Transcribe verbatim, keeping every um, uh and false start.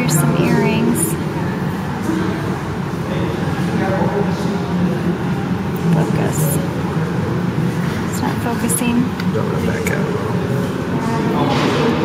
Here's some earrings. Focus. It's not focusing. Don't go back out.